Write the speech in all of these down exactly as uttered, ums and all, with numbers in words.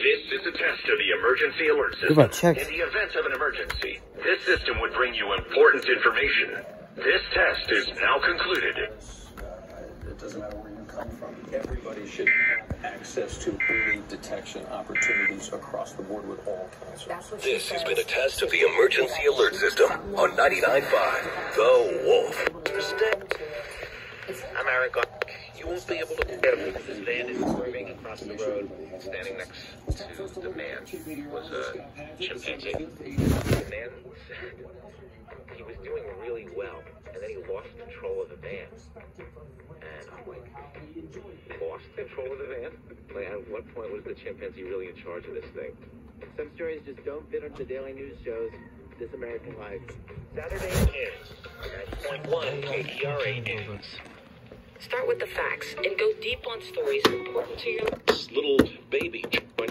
This is a test of the emergency alert system. Chyba check. In the event of an emergency, this system would bring you important information. This test is now concluded. It doesn't matter where you come from. Everybody should have access to early detection opportunities across the board with all cancers. This has been a test of the emergency alert system on ninety-nine point five The Wolf. I'm Eric. You won't be able to get him because this van is swerving across the road. Standing next to the man was a chimpanzee. The man said he was doing really well, and then he lost control of the van. And I'm like, lost control of the van? Like, at what point was the chimpanzee really in charge of this thing? Some stories just don't fit onto the daily news shows. This American Life. Saturday News. ninety point one K T R A News. Start with the facts and go deep on stories important to your Little baby.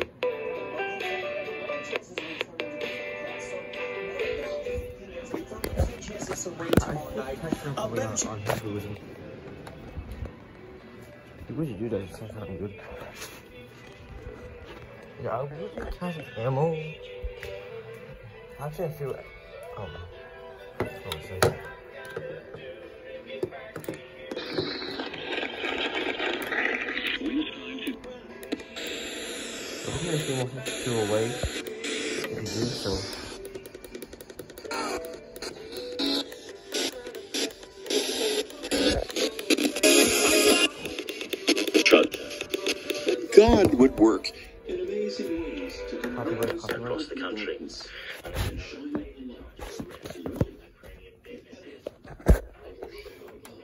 We should do that. It sounds kind of good. Yeah, I wish I had some ammo. I can't feel it. Oh no. What was I saying? I'm gonna see what to do away. If you do so. God would work in amazing ways to Copyright, copyright. across the country.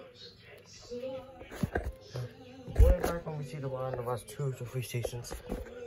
Going back when we see the one of us two to three stations.